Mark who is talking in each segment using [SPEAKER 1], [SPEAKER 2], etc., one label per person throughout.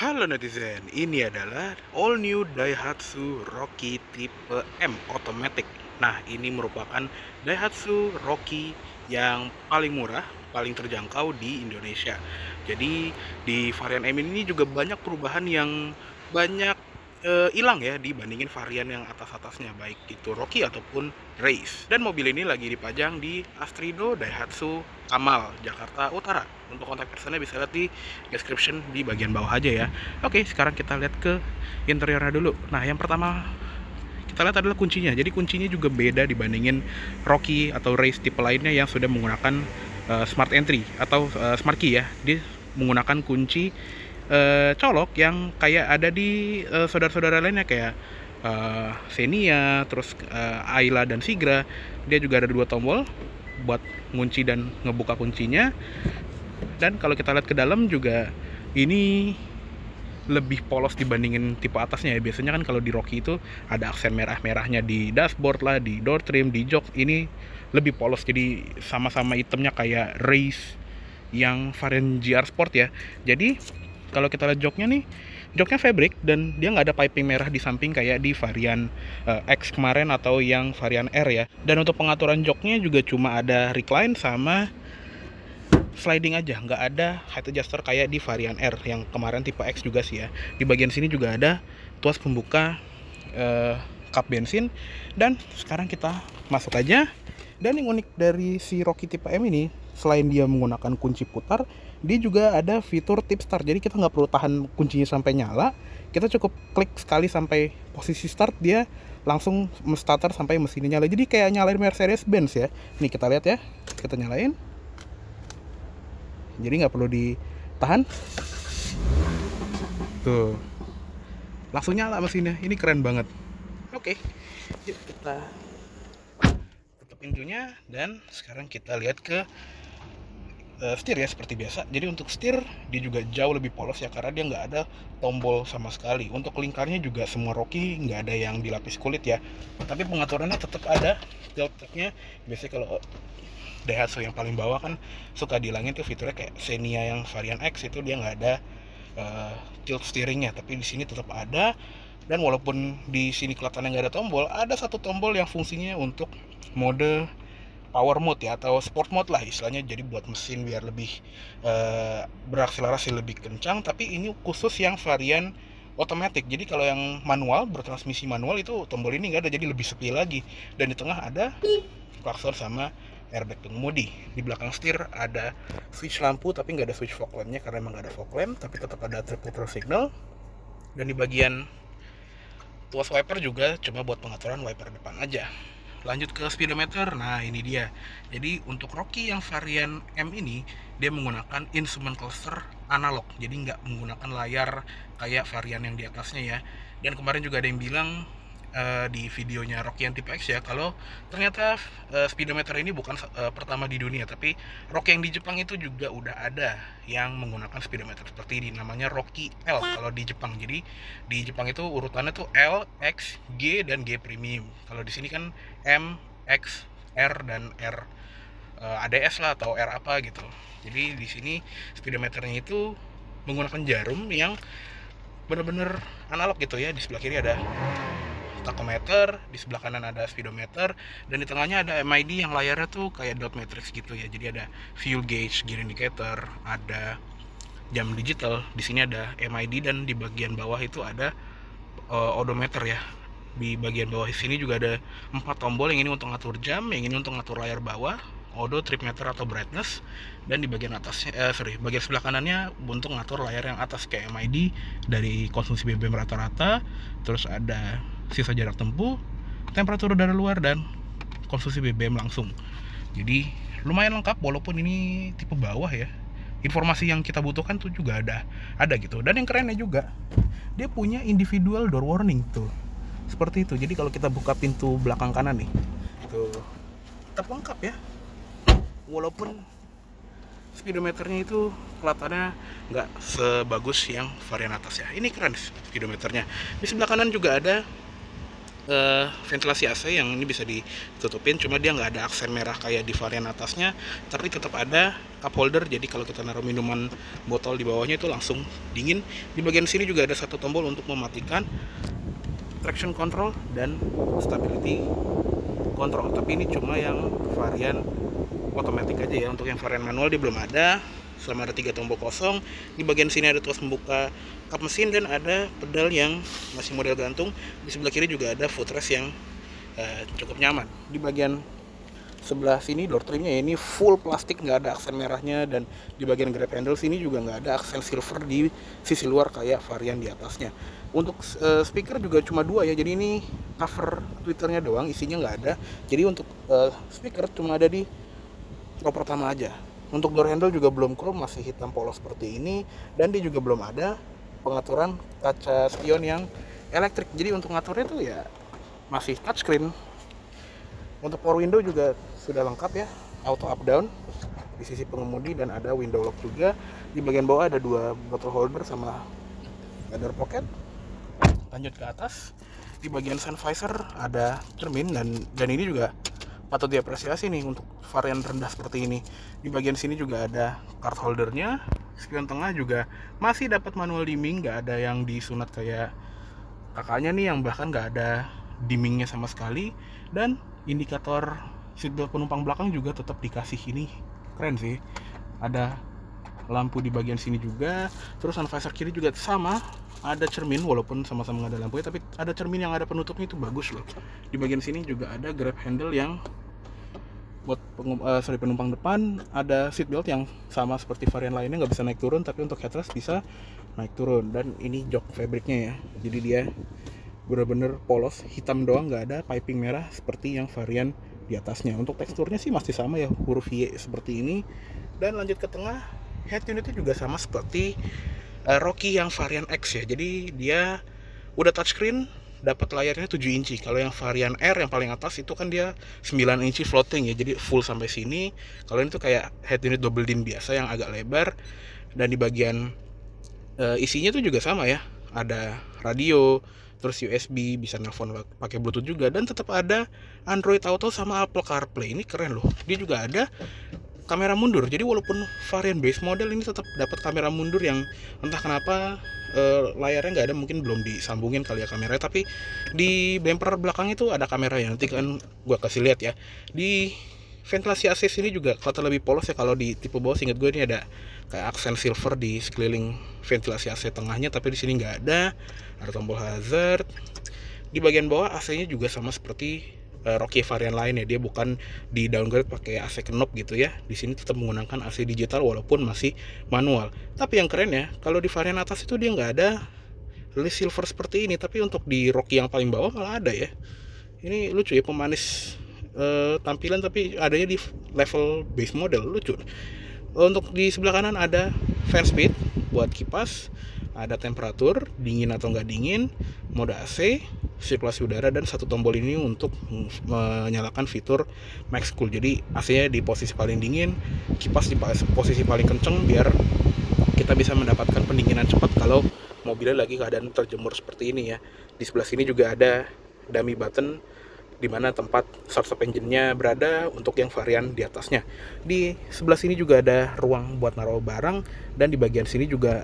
[SPEAKER 1] Halo netizen, ini adalah all new Daihatsu Rocky tipe M Automatic. Nah, ini merupakan Daihatsu Rocky yang paling murah, paling terjangkau di Indonesia. Jadi, di varian M ini juga banyak perubahan yang banyak hilang ya dibandingin varian yang atas-atasnya, baik itu Rocky ataupun Race. Dan mobil ini lagi dipajang di Astrido Daihatsu Kamal, Jakarta Utara. Untuk kontak personnya bisa lihat di description di bagian bawah aja ya. Oke, sekarang kita lihat ke interiornya dulu. Nah, yang pertama kita lihat adalah kuncinya. Jadi kuncinya juga beda dibandingin Rocky atau Race tipe lainnya yang sudah menggunakan Smart Entry atau Smart Key ya. Dia menggunakan kunci colok yang kayak ada di saudara-saudara lainnya kayak Xenia, terus Ayla dan Sigra. Dia juga ada dua tombol buat ngunci dan ngebuka kuncinya. Dan kalau kita lihat ke dalam juga ini lebih polos dibandingin tipe atasnya ya. Biasanya kan kalau di Rocky itu ada aksen merah-merahnya di dashboard lah, di door trim, di jok. Ini lebih polos, jadi sama-sama itemnya kayak Race yang varian GR Sport ya. Jadi kalau kita lihat joknya nih, joknya fabric dan dia nggak ada piping merah di samping kayak di varian X kemarin atau yang varian R ya. Dan untuk pengaturan joknya juga cuma ada recline sama sliding aja, nggak ada height adjuster kayak di varian R yang kemarin tipe X juga sih ya. Di bagian sini juga ada tuas pembuka kap bensin. Dan sekarang kita masuk aja. Dan yang unik dari si Rocky tipe M ini, selain dia menggunakan kunci putar, dia juga ada fitur tip start. Jadi kita nggak perlu tahan kuncinya sampai nyala, kita cukup klik sekali sampai posisi start, dia langsung starter sampai mesinnya nyala. Jadi kayak nyalain Mercedes Benz ya. Nih kita lihat ya, kita nyalain. Jadi nggak perlu ditahan, tuh langsung nyala mesinnya. Ini keren banget. Oke, yuk kita tutup pintunya dan sekarang kita lihat ke setir ya seperti biasa. Jadi untuk setir dia juga jauh lebih polos ya karena dia nggak ada tombol sama sekali. Untuk lingkarnya juga semua Rocky nggak ada yang dilapis kulit ya, tapi pengaturannya tetap ada. Tilt-tiltnya biasanya kalau Daihatsu yang paling bawah kan suka dihilangin tuh fiturnya, kayak Xenia yang varian X itu dia nggak ada tilt steeringnya, tapi di sini tetap ada. Dan walaupun di sini kelihatannya nggak ada tombol, ada satu tombol yang fungsinya untuk mode power mode ya, atau sport mode lah istilahnya, jadi buat mesin biar lebih berakselerasi lebih kencang. Tapi ini khusus yang varian otomatis. Jadi kalau yang manual, bertransmisi manual, itu tombol ini nggak ada, jadi lebih sepi lagi. Dan di tengah ada klakson sama airbag pengemudi. Di belakang setir ada switch lampu tapi nggak ada switch fog lampnya karena emang nggak ada fog lamp, tapi tetap ada trip control signal. Dan di bagian tuas wiper juga cuma buat pengaturan wiper depan aja. Lanjut ke speedometer. Nah ini dia. Jadi untuk Rocky yang varian M ini dia menggunakan instrument cluster analog, jadi nggak menggunakan layar kayak varian yang di atasnya ya. Dan kemarin juga ada yang bilang di videonya Rocky yang tipe X ya, kalau ternyata speedometer ini bukan pertama di dunia, tapi Rocky yang di Jepang itu juga udah ada yang menggunakan speedometer seperti ini, namanya Rocky L kalau di Jepang. Jadi di Jepang itu urutannya tuh L, X, G dan G premium. Kalau di sini kan M, X, R dan R ADS lah atau R apa gitu. Jadi di sini speedometernya itu menggunakan jarum yang bener-bener analog gitu ya. Di sebelah kiri ada tachometer, di sebelah kanan ada speedometer, dan di tengahnya ada MID yang layarnya tuh kayak dot matrix gitu ya. Jadi ada fuel gauge, gear indicator, ada jam digital. Di sini ada MID dan di bagian bawah itu ada odometer ya. Di bagian bawah sini juga ada 4 tombol, yang ini untuk ngatur jam, yang ini untuk ngatur layar bawah, odo, trip meter atau brightness, dan di bagian atasnya bagian sebelah kanannya untuk ngatur layar yang atas kayak MID dari konsumsi BBM rata-rata, terus ada sisa jarak tempuh, temperatur udara luar, dan konsumsi BBM langsung. Jadi lumayan lengkap walaupun ini tipe bawah ya. Informasi yang kita butuhkan tuh juga ada gitu. Dan yang kerennya juga, dia punya individual door warning tuh. Seperti itu. Jadi kalau kita buka pintu belakang kanan nih, tuh tetap lengkap ya. Walaupun speedometernya itu kelihatannya nggak sebagus yang varian atas ya. Ini keren speedometernya. Di sebelah kanan juga ada ventilasi AC yang ini bisa ditutupin, cuma dia nggak ada aksen merah kayak di varian atasnya, tapi tetap ada cup holder. Jadi kalau kita naruh minuman botol di bawahnya itu langsung dingin. Di bagian sini juga ada satu tombol untuk mematikan traction control dan stability control, tapi ini cuma yang varian otomatis aja ya. Untuk yang varian manual dia belum ada. Selama ada 3 tombol kosong. Di bagian sini ada tuas membuka kap mesin dan ada pedal yang masih model gantung. Di sebelah kiri juga ada footrest yang cukup nyaman. Di bagian sebelah sini door trimnya ini full plastik, nggak ada aksen merahnya, dan di bagian grab handle sini juga nggak ada aksen silver di sisi luar kayak varian di atasnya. Untuk speaker juga cuma 2 ya, jadi ini cover twitternya doang, isinya nggak ada. Jadi untuk speaker cuma ada di row pertama aja. Untuk door handle juga belum chrome, masih hitam polos seperti ini, dan dia juga belum ada pengaturan kaca spion yang elektrik. Jadi untuk ngaturnya tuh ya masih touchscreen. Untuk power window juga sudah lengkap ya, auto up down di sisi pengemudi, dan ada window lock juga. Di bagian bawah ada 2 bottle holder sama door pocket. Lanjut ke atas, di bagian sun visor ada cermin, dan ini juga patut diapresiasi nih untuk varian rendah seperti ini. Di bagian sini juga ada card holdernya. Spion tengah juga masih dapat manual dimming, nggak ada yang disunat kayak kakaknya nih yang bahkan nggak ada dimmingnya sama sekali. Dan indikator seatbelt penumpang belakang juga tetap dikasih, ini keren sih. Ada lampu di bagian sini juga. Terus sun visor kiri juga sama, ada cermin walaupun sama-sama nggak ada lampunya, tapi ada cermin yang ada penutupnya, itu bagus loh. Di bagian sini juga ada grab handle yang buat penumpang depan. Ada seatbelt yang sama seperti varian lainnya, nggak bisa naik turun, tapi untuk headrest bisa naik turun. Dan ini jok fabricnya ya, jadi dia bener-bener polos, hitam doang, nggak ada piping merah seperti yang varian di atasnya. Untuk teksturnya sih masih sama ya, huruf Y seperti ini. Dan lanjut ke tengah, head unitnya juga sama seperti Rocky yang varian X ya. Jadi dia udah touchscreen, dapat layarnya 7 inci. Kalau yang varian R yang paling atas itu kan dia 9 inci floating ya, jadi full sampai sini. Kalau ini tuh kayak head unit double din biasa yang agak lebar. Dan di bagian isinya tuh juga sama ya, ada radio, terus USB, bisa nelpon pakai Bluetooth juga, dan tetap ada Android Auto sama Apple CarPlay. Ini keren loh. Dia juga ada kamera mundur. Jadi walaupun varian base model ini tetap dapat kamera mundur yang entah kenapa layarnya nggak ada, mungkin belum disambungin kali ya kameranya, tapi di bumper belakang itu ada kameranya. Nanti kan gua kasih lihat ya. Di ventilasi AC sini juga kelihatan lebih polos ya. Kalau di tipe bawah seingat gue ini ada kayak aksen silver di sekeliling ventilasi AC tengahnya, tapi di sini nggak ada. Ada tombol hazard. Di bagian bawah AC-nya juga sama seperti Rocky varian lain ya, dia bukan di downgrade pakai AC knob gitu ya. Di sini tetap menggunakan AC digital walaupun masih manual. Tapi yang keren ya, kalau di varian atas itu dia nggak ada list silver seperti ini, tapi untuk di Rocky yang paling bawah malah ada ya. Ini lucu ya, pemanis tampilan tapi adanya di level base model, lucu. Untuk di sebelah kanan ada fan speed buat kipas, ada temperatur dingin atau nggak dingin, mode AC, sirkulasi udara, dan satu tombol ini untuk menyalakan fitur max cool. Jadi AC-nya di posisi paling dingin, kipas di posisi paling kenceng biar kita bisa mendapatkan pendinginan cepat kalau mobilnya lagi keadaan terjemur seperti ini ya. Di sebelah sini juga ada dummy button di mana tempat start stop engine-nya berada untuk yang varian di atasnya. Di sebelah sini juga ada ruang buat naruh barang, dan di bagian sini juga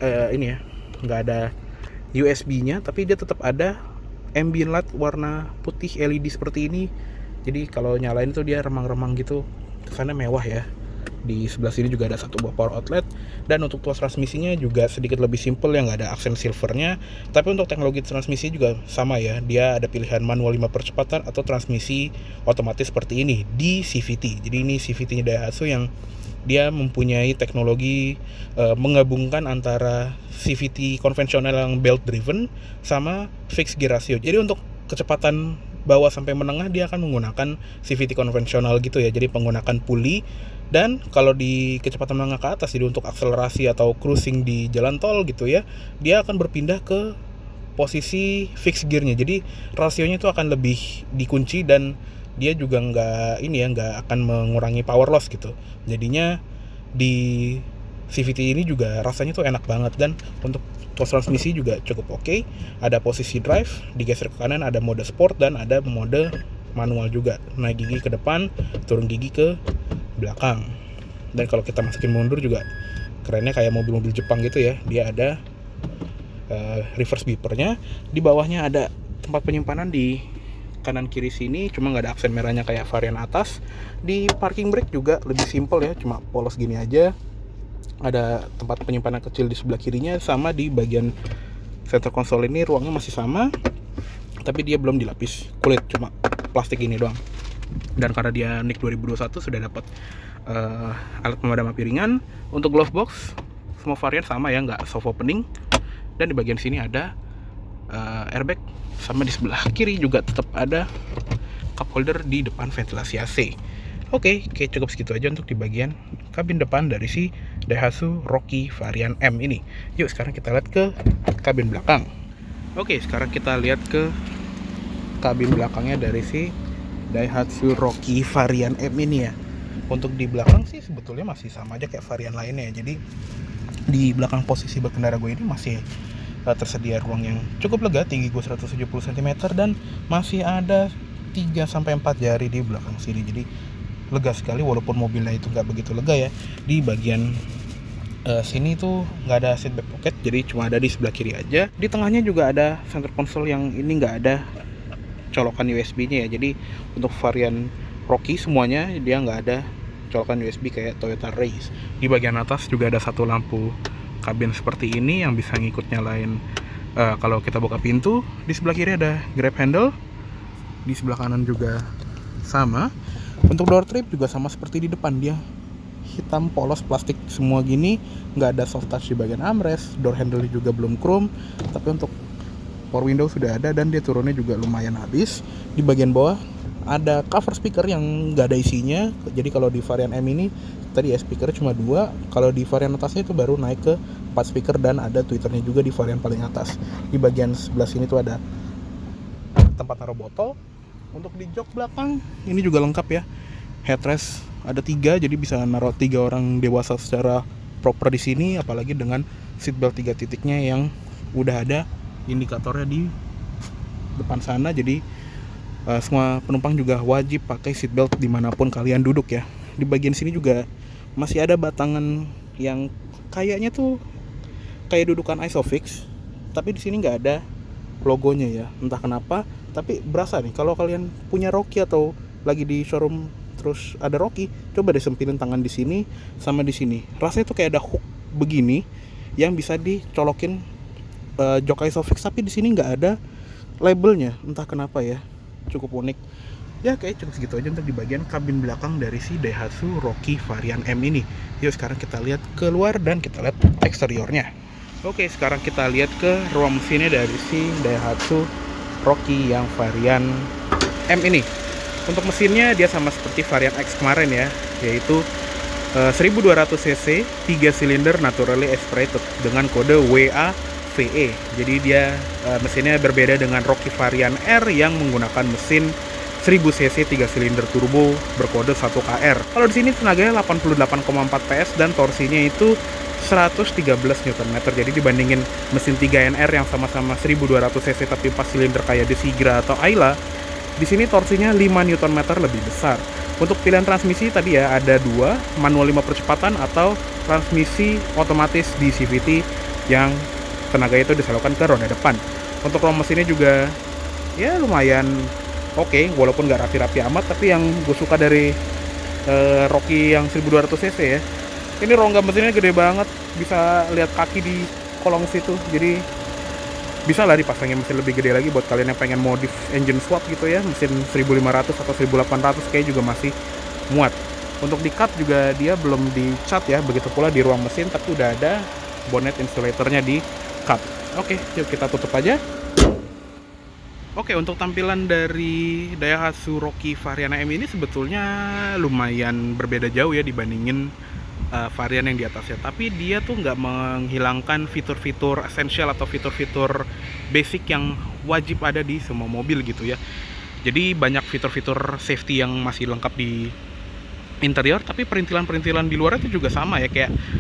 [SPEAKER 1] nggak ada USB-nya, tapi dia tetap ada ambient light warna putih LED seperti ini. Jadi kalau nyalain tuh dia remang-remang gitu, kesannya mewah ya. Di sebelah sini juga ada satu buah power outlet, dan untuk tuas transmisinya juga sedikit lebih simple ya, nggak ada aksen silvernya. Tapi untuk teknologi transmisi juga sama ya, dia ada pilihan manual 5 percepatan atau transmisi otomatis seperti ini di CVT. Jadi ini CVT-nya Daihatsu yang dia mempunyai teknologi menggabungkan antara CVT konvensional yang belt driven sama fixed gear ratio. Jadi untuk kecepatan bawah sampai menengah dia akan menggunakan CVT konvensional gitu ya, jadi menggunakan pulley. Dan kalau di kecepatan menengah ke atas, jadi untuk akselerasi atau cruising di jalan tol gitu ya, dia akan berpindah ke posisi fixed gearnya. Jadi rasionya itu akan lebih dikunci, dan dia juga nggak akan mengurangi power loss gitu. Jadinya di CVT ini juga rasanya tuh enak banget, dan untuk transmisi juga cukup oke. Ada posisi drive, digeser ke kanan ada mode sport, dan ada mode manual juga, naik gigi ke depan, turun gigi ke belakang. Dan kalau kita masukin mundur juga kerennya kayak mobil-mobil Jepang gitu ya, dia ada reverse beepernya. Di bawahnya ada tempat penyimpanan di kanan kiri sini, cuma nggak ada aksen merahnya kayak varian atas. Di parking brake juga lebih simple ya, cuma polos gini aja. Ada tempat penyimpanan kecil di sebelah kirinya, sama di bagian center console ini ruangnya masih sama, tapi dia belum dilapis kulit, cuma plastik ini doang. Dan karena dia NIK 2021 sudah dapat alat pemadam api ringan. Untuk glove box semua varian sama ya, nggak soft opening. Dan di bagian sini ada airbag, sama di sebelah kiri juga tetap ada cup holder di depan ventilasi AC. Oke, cukup segitu aja untuk di bagian kabin depan dari si Daihatsu Rocky varian M ini. Yuk sekarang kita lihat ke kabin belakang. Oke, sekarang kita lihat ke kabin belakangnya dari si Daihatsu Rocky varian M ini ya. Untuk di belakang sih sebetulnya masih sama aja kayak varian lainnya. Jadi di belakang posisi berkendara gue ini masih tersedia ruang yang cukup lega, tinggi gue 170 cm, dan masih ada 3-4 jari di belakang sini. Jadi lega sekali, walaupun mobilnya itu nggak begitu lega ya. Di bagian sini tuh nggak ada seat back pocket, jadi cuma ada di sebelah kiri aja. Di tengahnya juga ada center console yang ini nggak ada colokan USB-nya ya. Jadi untuk varian Rocky semuanya dia nggak ada colokan USB kayak Toyota Race. Di bagian atas juga ada satu lampu kabin seperti ini yang bisa ngikut nyalain kalau kita buka pintu. Di sebelah kiri ada grab handle, di sebelah kanan juga sama. Untuk door trip juga sama seperti di depan, dia hitam polos plastik semua gini, nggak ada soft touch di bagian armrest. Door handle juga belum chrome, tapi untuk power window sudah ada, dan dia turunnya juga lumayan habis. Di bagian bawah ada cover speaker yang nggak ada isinya. Jadi kalau di varian M ini tadi ya speaker cuma 2, kalau di varian atasnya itu baru naik ke 4 speaker, dan ada tweeternya juga di varian paling atas. Di bagian sebelah sini tuh ada tempat taruh botol. Untuk di jok belakang ini juga lengkap ya, headrest ada 3, jadi bisa naruh 3 orang dewasa secara proper di sini, apalagi dengan seatbelt 3 titiknya yang udah ada indikatornya di depan sana. Jadi semua penumpang juga wajib pakai seatbelt dimanapun kalian duduk ya. Di bagian sini juga masih ada batangan yang kayaknya tuh kayak dudukan Isofix, tapi di sini nggak ada logonya ya, entah kenapa. Tapi berasa nih kalau kalian punya Rocky atau lagi di showroom terus ada Rocky, coba deh sempilin tangan di sini sama di sini. Rasanya tuh kayak ada hook begini yang bisa dicolokin jok Isofix, tapi di sini nggak ada labelnya, entah kenapa ya. Cukup unik. Ya kayak cukup segitu aja untuk di bagian kabin belakang dari si Daihatsu Rocky varian M ini. Yuk sekarang kita lihat keluar dan kita lihat eksteriornya. Oke, sekarang kita lihat ke ruang mesinnya dari si Daihatsu Rocky yang varian M ini. Untuk mesinnya dia sama seperti varian X kemarin ya, yaitu 1200 cc 3 silinder naturally aspirated dengan kode WAVE. Jadi dia mesinnya berbeda dengan Rocky varian R yang menggunakan mesin 1000 cc 3 silinder turbo berkode 1KR. Kalau di sini tenaganya 88,4 PS dan torsinya itu 113 Nm. Jadi dibandingin mesin 3NR yang sama-sama 1200 cc tapi 4 silinder kayak di Sigra atau Ayla, di sini torsinya 5 Nm lebih besar. Untuk pilihan transmisi tadi ya ada 2, manual 5 percepatan atau transmisi otomatis di CVT yang tenaga itu disalurkan ke roda depan. Untuk ruang mesinnya juga ya lumayan oke, walaupun nggak rapi-rapi amat, tapi yang gue suka dari Rocky yang 1200 cc ya, ini rongga mesinnya gede banget, bisa lihat kaki di kolong situ. Jadi bisa lah dipasangin mesin lebih gede lagi buat kalian yang pengen modif engine swap gitu ya, mesin 1500 atau 1800 kayak juga masih muat. Untuk di cut juga dia belum di cat ya, begitu pula di ruang mesin, tapi udah ada bonnet insulatornya di cut. Oke, yuk kita tutup aja. Oke, untuk tampilan dari Daihatsu Rocky varian M ini sebetulnya lumayan berbeda jauh ya dibandingin varian yang di atasnya. Tapi dia tuh nggak menghilangkan fitur-fitur esensial atau fitur-fitur basic yang wajib ada di semua mobil gitu ya. Jadi banyak fitur-fitur safety yang masih lengkap di interior, tapi perintilan-perintilan di luar itu juga sama ya, kayak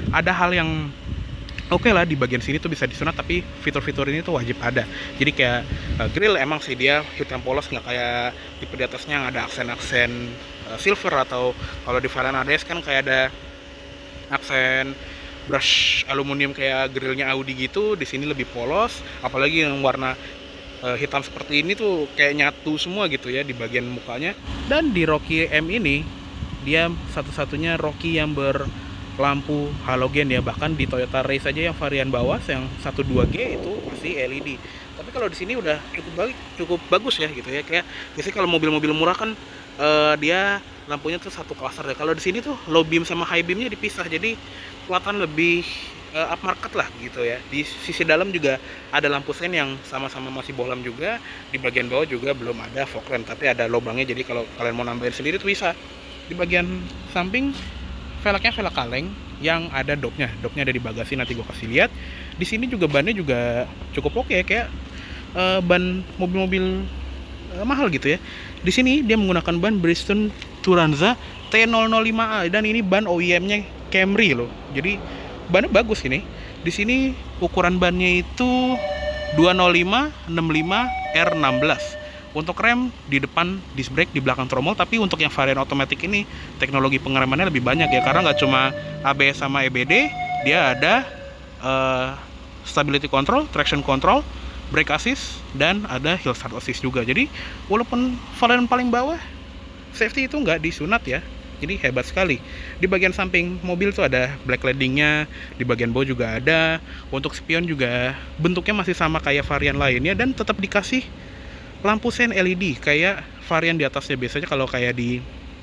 [SPEAKER 1] ada hal yang oke lah di bagian sini tuh bisa disunat, tapi fitur-fitur ini tuh wajib ada. Jadi kayak grill emang sih dia hitam polos, nggak kayak tipe di atasnya yang ada aksen-aksen silver, atau kalau di varian ADS kan kayak ada aksen brush aluminium kayak grillnya Audi gitu. Di sini lebih polos, apalagi yang warna hitam seperti ini tuh kayak nyatu semua gitu ya di bagian mukanya. Dan di Rockie M ini dia satu-satunya Rockie yang berlampu halogen ya. Bahkan di Toyota Race aja yang varian bawah yang 12G itu masih LED. Tapi kalau di sini udah cukup bagus ya gitu ya. Kayak biasanya kalau mobil-mobil murah kan dia lampunya tuh satu cluster ya. Kalau di sini tuh low beam sama high beamnya dipisah, jadi kelihatan lebih upmarket lah gitu ya. Di sisi dalam juga ada lampu sen yang sama-sama masih bohlam juga. Di bagian bawah juga belum ada fog lamp, tapi ada lubangnya, jadi kalau kalian mau nambahin sendiri tuh bisa. Di bagian samping velgnya velg kaleng yang ada dopnya ada di bagasi, nanti gue kasih lihat. Di sini juga bannya juga cukup oke, kayak ban mobil-mobil mahal gitu ya. Di sini dia menggunakan ban Bridgestone Turanza T005A, dan ini ban OEM-nya Camry loh. Jadi bannya bagus ini. Di sini ukuran bannya itu 205/65 R16. Untuk rem di depan disc brake, di belakang tromol. Tapi untuk yang varian otomatis ini teknologi pengeremannya lebih banyak ya, karena nggak cuma ABS sama EBD, dia ada stability control, traction control, brake assist, dan ada hill start assist juga. Jadi walaupun varian paling bawah safety itu nggak disunat ya, jadi hebat sekali. Di bagian samping mobil tuh ada black leadingnya, di bagian bawah juga ada. Untuk spion juga bentuknya masih sama kayak varian lainnya, dan tetap dikasih lampu sen LED kayak varian di atasnya. Biasanya kalau kayak di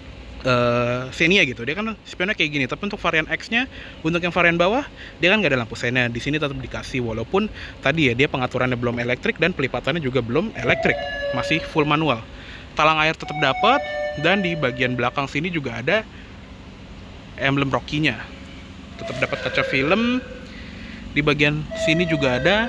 [SPEAKER 1] Xenia gitu, dia kan spionnya kayak gini. Tapi untuk varian X nya, untuk yang varian bawah, dia kan nggak ada lampu sennya. Di sini tetap dikasih, walaupun tadi ya dia pengaturannya belum elektrik dan pelipatannya juga belum elektrik, masih full manual. Talang air tetap dapat, dan di bagian belakang sini juga ada emblem Rockie-nya, tetap dapat kaca film. Di bagian sini juga ada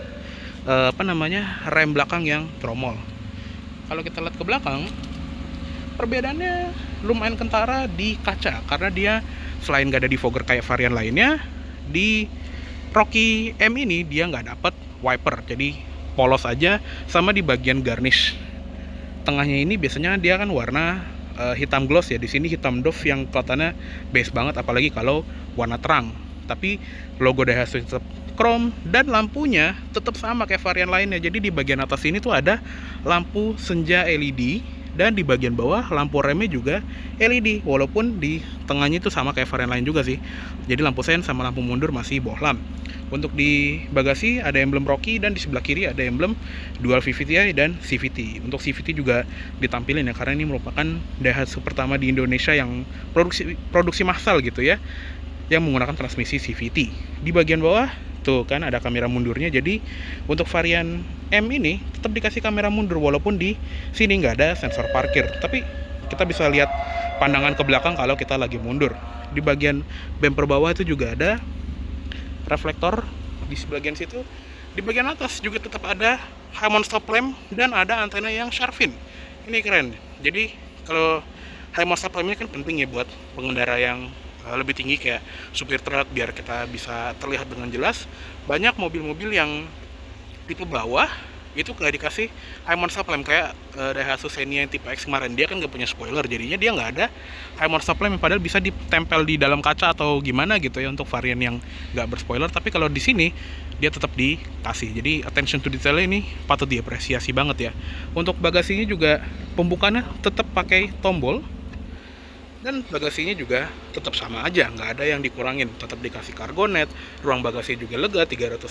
[SPEAKER 1] rem belakang yang tromol. Kalau kita lihat ke belakang, perbedaannya lumayan kentara di kaca, karena dia selain nggak ada defogger kayak varian lainnya, di Rockie M ini dia nggak dapat wiper, jadi polos aja. Sama di bagian garnish tengahnya ini, biasanya dia kan warna hitam gloss ya, di sini hitam doff yang kelihatannya base banget, apalagi kalau warna terang. Tapi logo Daihatsu tetap chrome, dan lampunya tetap sama kayak varian lainnya. Jadi di bagian atas ini tuh ada lampu senja LED, dan di bagian bawah lampu remnya juga LED, walaupun di tengahnya itu sama kayak varian lain juga sih. Jadi lampu sen sama lampu mundur masih bohlam. Untuk di bagasi ada emblem Rockie, dan di sebelah kiri ada emblem dual VVT-i dan CVT. Untuk CVT juga ditampilin ya, karena ini merupakan Daihatsu pertama di Indonesia yang produksi massal gitu ya, yang menggunakan transmisi CVT. Di bagian bawah tuh kan ada kamera mundurnya. Jadi untuk varian M ini tetap dikasih kamera mundur, walaupun di sini nggak ada sensor parkir, tapi kita bisa lihat pandangan ke belakang kalau kita lagi mundur. Di bagian bumper bawah itu juga ada reflektor di bagian situ. Di bagian atas juga tetap ada high mount stop lamp, dan ada antena yang sharpin. Ini keren. Jadi kalau high mount stop lamp ini kan penting ya buat pengendara yang lebih tinggi kayak supir truk, biar kita bisa terlihat dengan jelas. Banyak mobil-mobil yang tipe bawah itu nggak dikasih high mount stop lamp, kayak Daihatsu Xenia yang tipe X kemarin, dia kan nggak punya spoiler, jadinya dia nggak ada high mount stop lamp yang padahal bisa ditempel di dalam kaca atau gimana gitu ya, untuk varian yang nggak berspoiler. Tapi kalau di sini dia tetap dikasih, jadi attention to detail ini patut diapresiasi banget ya. Untuk bagasinya juga pembukaannya tetap pakai tombol, dan bagasinya juga tetap sama aja, nggak ada yang dikurangin. Tetap dikasih cargo net, ruang bagasi juga lega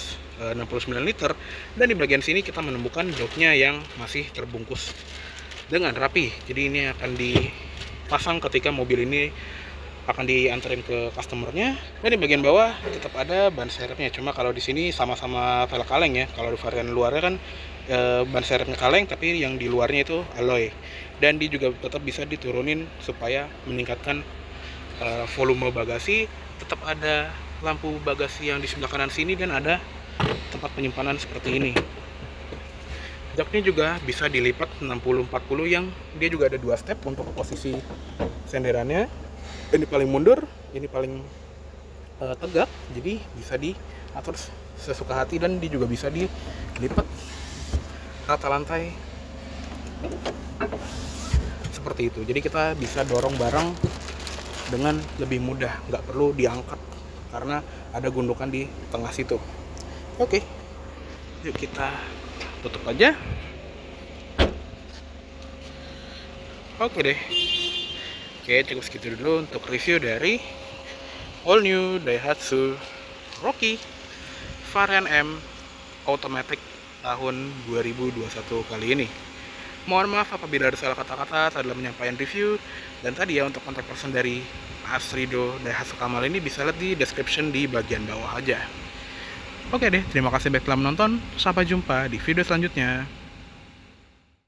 [SPEAKER 1] 369 liter. Dan di bagian sini kita menemukan joknya yang masih terbungkus dengan rapi. Jadi ini akan dipasang ketika mobil ini akan diantarin ke customernya. Dan di bagian bawah tetap ada ban serepnya, cuma kalau di sini sama-sama velg kaleng ya. Kalau di varian luarnya kan ban serepnya kaleng, tapi yang di luarnya itu alloy. Dan dia juga tetap bisa diturunin supaya meningkatkan volume bagasi. Tetap ada lampu bagasi yang di sebelah kanan sini, dan ada tempat penyimpanan seperti ini. Jaknya juga bisa dilipat 60-40, yang dia juga ada 2 step untuk posisi senderannya. Ini paling mundur, ini paling tegak, jadi bisa diatur sesuka hati, dan dia juga bisa dilipat rata lantai seperti itu. Jadi kita bisa dorong barang dengan lebih mudah, nggak perlu diangkat karena ada gundukan di tengah situ. Oke, yuk kita tutup aja. Oke deh, oke, cukup segitu dulu untuk review dari all new Daihatsu Rocky varian M automatic tahun 2021 kali ini. Mohon maaf apabila ada salah kata-kata dalam menyampaikan review. Dan tadi ya, untuk kontak person dari Mas Rido Daihatsu Kamal ini bisa lihat di description di bagian bawah aja. Oke deh, terima kasih banyak telah menonton. Sampai jumpa di video selanjutnya.